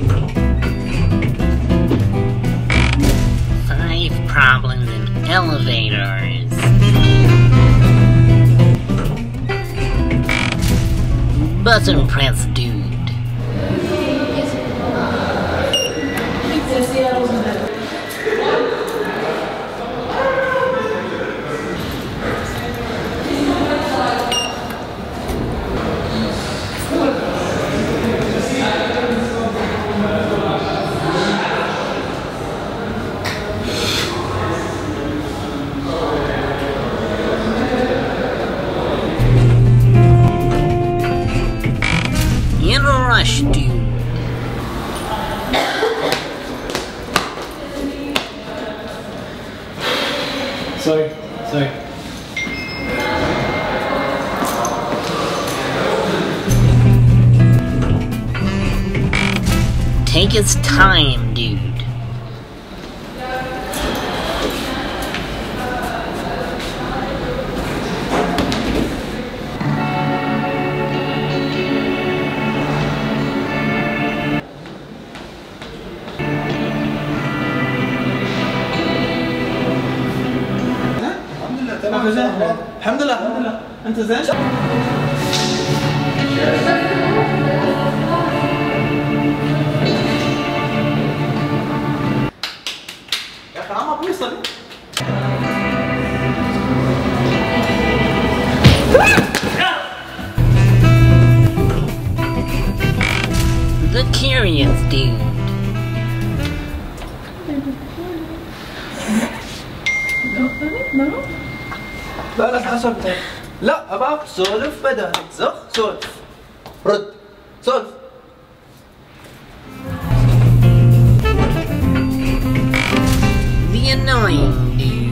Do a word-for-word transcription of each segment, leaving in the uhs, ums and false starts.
Five problems in elevators. Button press, dude. In a rush, dude. Sorry, sorry. Take its time, dude. الحمد لله الحمد لله الحمد لله انت زين؟ يا اخي عم بيوصل. The curious dude. لا لا حسبتها. لا اباك سولف بدالك زخ سولف رد سولف. The annoying dude.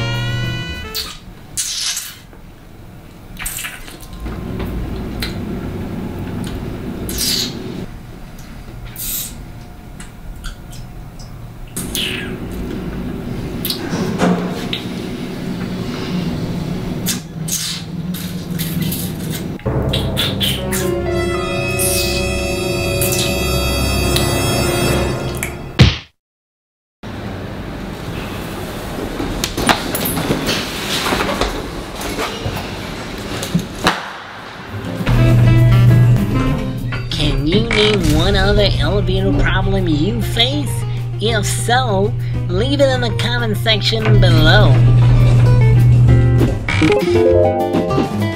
Can you name one other elevator problem you face? If so, leave it in the comment section below.